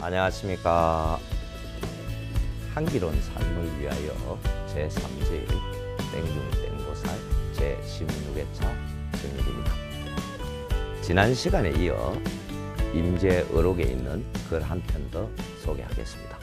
안녕하십니까. 향기로운 삶을 위하여 제3제일 땡중땡보살 제16회차 정일입니다. 지난 시간에 이어 임제의록에 있는 글 한 편 더 소개하겠습니다.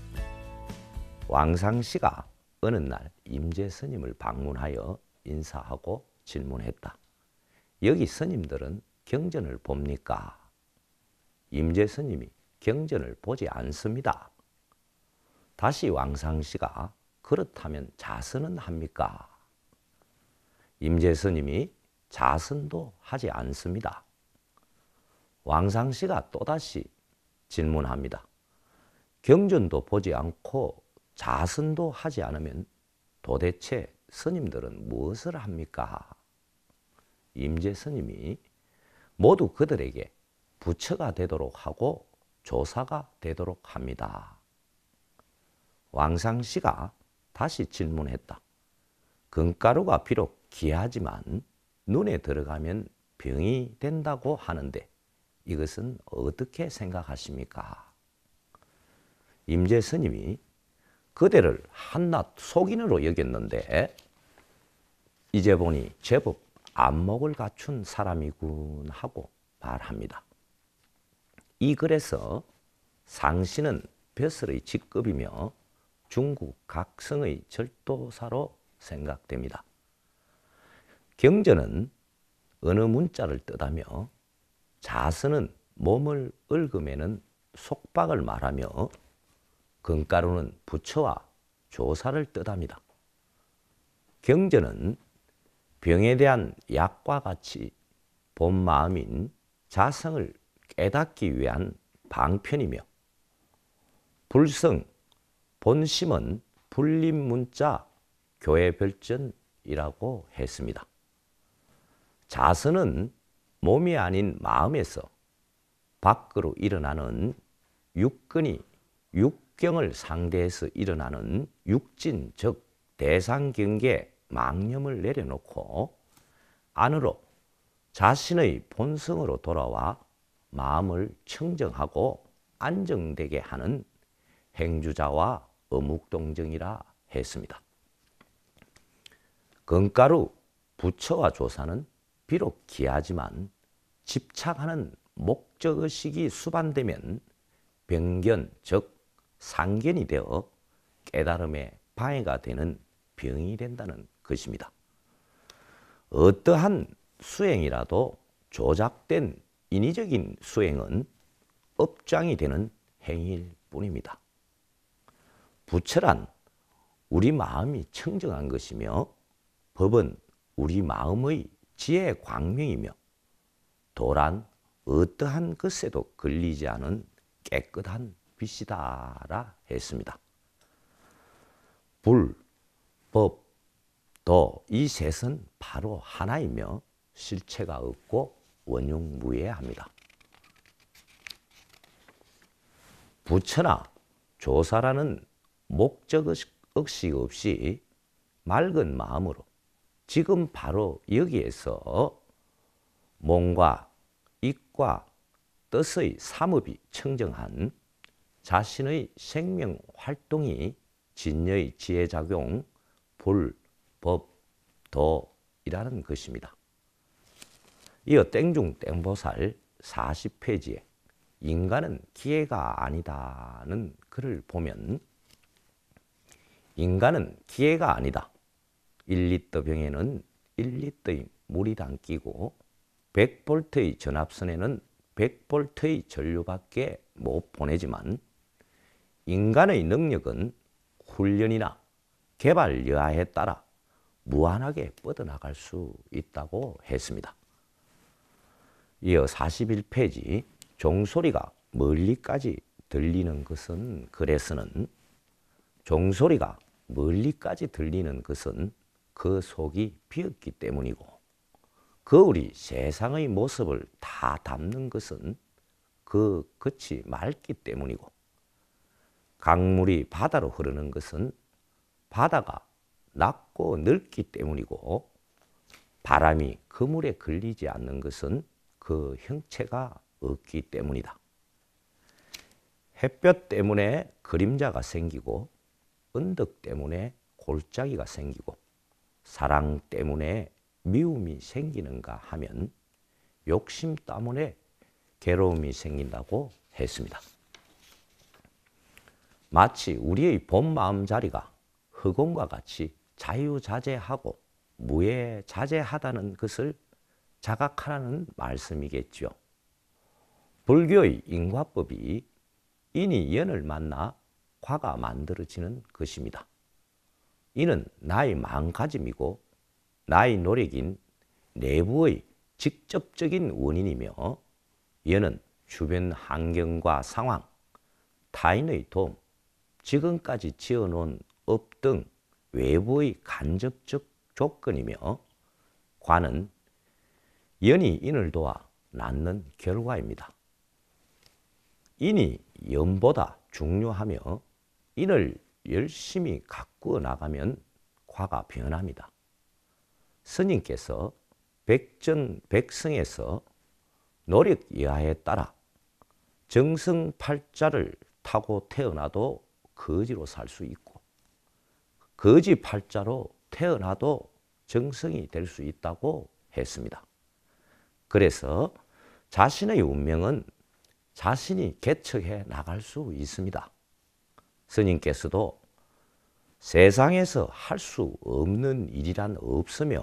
왕상씨가 어느 날 임제 스님을 방문하여 인사하고 질문했다. 여기 스님들은 경전을 봅니까? 임제 스님이 경전을 보지 않습니다. 다시 왕상씨가 그렇다면 자선은 합니까? 임제 스님이 자선도 하지 않습니다. 왕상씨가 또다시 질문합니다. 경전도 보지 않고 자선도 하지 않으면 도대체 스님들은 무엇을 합니까? 임제 스님이 모두 그들에게 부처가 되도록 하고 조사가 되도록 합니다. 왕상씨가 다시 질문했다. 금가루가 비록 귀하지만 눈에 들어가면 병이 된다고 하는데 이것은 어떻게 생각하십니까? 임제 스님이 그대를 한낱 속인으로 여겼는데 이제 보니 제법 안목을 갖춘 사람이군 하고 말합니다. 이 글에서 상씨는 벼슬의 직급이며 중국 각성의 절도사로 생각됩니다. 경전은 어느 문자를 뜻하며 자선은 몸을 얽으매는 속박을 말하며 금가루는 부처와 조사를 뜻합니다. 경전은 병에 대한 약과 같이 본 마음인 자성을 깨닫기 위한 방편이며 불성, 본심은 불림문자 교회별전이라고 했습니다. 자선은 몸이 아닌 마음에서 밖으로 일어나는 육근이 육경을 상대해서 일어나는 육진, 즉 대상경계 망념을 내려놓고 안으로 자신의 본성으로 돌아와 마음을 청정하고 안정되게 하는 행주자와 어묵동정이라 했습니다. 금가루, 부처와 조사는 비록 귀하지만 집착하는 목적의식이 수반되면 병견, 즉 상견이 되어 깨달음에 방해가 되는 병이 된다는 것입니다. 어떠한 수행이라도 조작된 인위적인 수행은 업장이 되는 행위일 뿐입니다. 부처란 우리 마음이 청정한 것이며 법은 우리 마음의 지혜 광명이며 도란 어떠한 것에도 걸리지 않은 깨끗한 빛이다라 했습니다. 불, 법, 도 이 셋은 바로 하나이며 실체가 없고 원흉무예합니다. 부처나 조사라는 목적의식 없이 맑은 마음으로 지금 바로 여기에서 몸과 입과 뜻의 삼업이 청정한 자신의 생명 활동이 진여의 지혜작용, 불, 법, 도이라는 것입니다. 이어 땡중땡보살 40페이지에 인간은 기회가 아니다는 글을 보면 인간은 기회가 아니다. 1리터 병에는 1리터의 물이 담기고 100볼트의 전압선에는 100볼트의 전류밖에 못 보내지만 인간의 능력은 훈련이나 개발 여하에 따라 무한하게 뻗어나갈 수 있다고 했습니다. 이어 41페이지 종소리가 멀리까지 들리는 것은 글에서는 종소리가 멀리까지 들리는 것은 그 속이 비었기 때문이고 거울이 세상의 모습을 다 담는 것은 그 끝이 맑기 때문이고 강물이 바다로 흐르는 것은 바다가 낮고 넓기 때문이고 바람이 그물에 걸리지 않는 것은 그 형체가 없기 때문이다. 햇볕 때문에 그림자가 생기고 언덕 때문에 골짜기가 생기고 사랑 때문에 미움이 생기는가 하면 욕심 때문에 괴로움이 생긴다고 했습니다. 마치 우리의 본 마음자리가 흑원과 같이 자유자재하고 무해자재하다는 것을 자각하라는 말씀이겠죠. 불교의 인과법이 인이 연을 만나 과가 만들어지는 것입니다. 이는 나의 마음가짐이고 나의 노력인 내부의 직접적인 원인이며 연은 주변 환경과 상황, 타인의 도움, 지금까지 지어놓은 업 등 외부의 간접적 조건이며 과는 연이 인을 도와 낳는 결과입니다. 인이 연보다 중요하며 인을 열심히 가꾸어 나가면 과가 변합니다. 스님께서 백전백승에서 노력 여하에 따라 정승팔자를 타고 태어나도 거지로 살 수 있고 거지팔자로 태어나도 정승이 될 수 있다고 했습니다. 그래서 자신의 운명은 자신이 개척해 나갈 수 있습니다. 스님께서도 세상에서 할 수 없는 일이란 없으며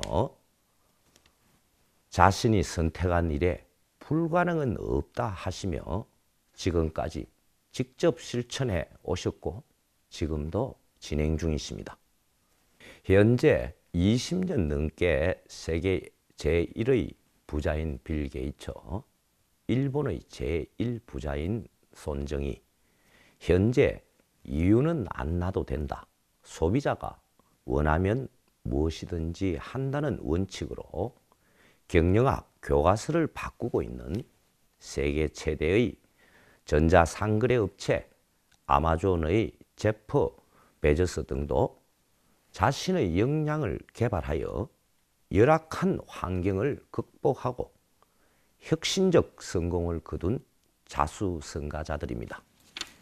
자신이 선택한 일에 불가능은 없다 하시며 지금까지 직접 실천해 오셨고 지금도 진행 중이십니다. 현재 20년 넘게 세계 제1의 부자인 빌 게이츠, 일본의 제1부자인 손정희, 현재 이유는 안 나도 된다, 소비자가 원하면 무엇이든지 한다는 원칙으로 경영학 교과서를 바꾸고 있는 세계 최대의 전자상거래 업체 아마존의 제프 베조스 등도 자신의 역량을 개발하여 열악한 환경을 극복하고 혁신적 성공을 거둔 자수성가자들입니다.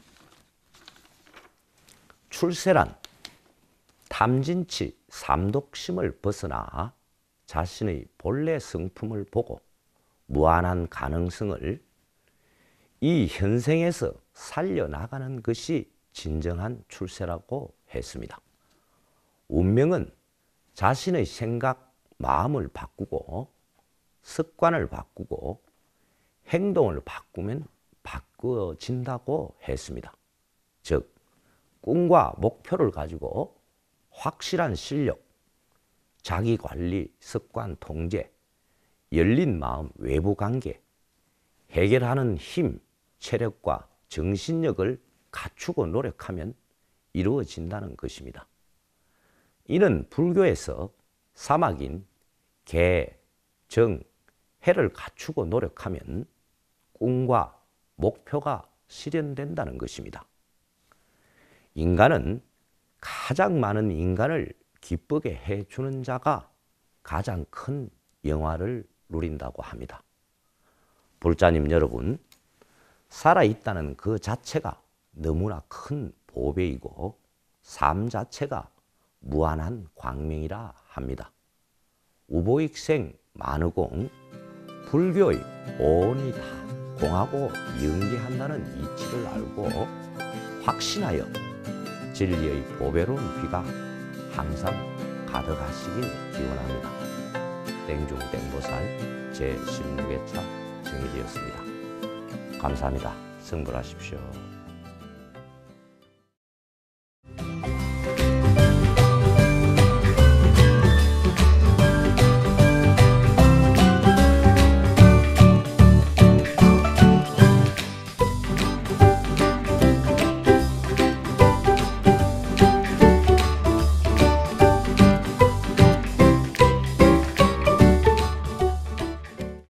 출세란 탐진치 삼독심을 벗어나 자신의 본래 성품을 보고 무한한 가능성을 이 현생에서 살려나가는 것이 진정한 출세라고 했습니다. 운명은 자신의 생각, 마음을 바꾸고 습관을 바꾸고 행동을 바꾸면 바꾸어진다고 했습니다. 즉, 꿈과 목표를 가지고 확실한 실력, 자기관리, 습관, 통제, 열린 마음, 외부 관계, 해결하는 힘, 체력과 정신력을 갖추고 노력하면 이루어진다는 것입니다. 이는 불교에서 사막인 개, 정, 해를 갖추고 노력하면 꿈과 목표가 실현된다는 것입니다. 인간은 가장 많은 인간을 기쁘게 해주는 자가 가장 큰 영화를 누린다고 합니다. 불자님 여러분, 살아있다는 그 자체가 너무나 큰 보배이고 삶 자체가 무한한 광명이라 합니다. 우보익생 만의공, 불교의 온이 다 공하고 연계한다는 이치를 알고 확신하여 진리의 보배로운 비가 항상 가득하시길 기원합니다. 땡중땡보살 제16회차 정해지었습니다. 감사합니다. 성불하십시오.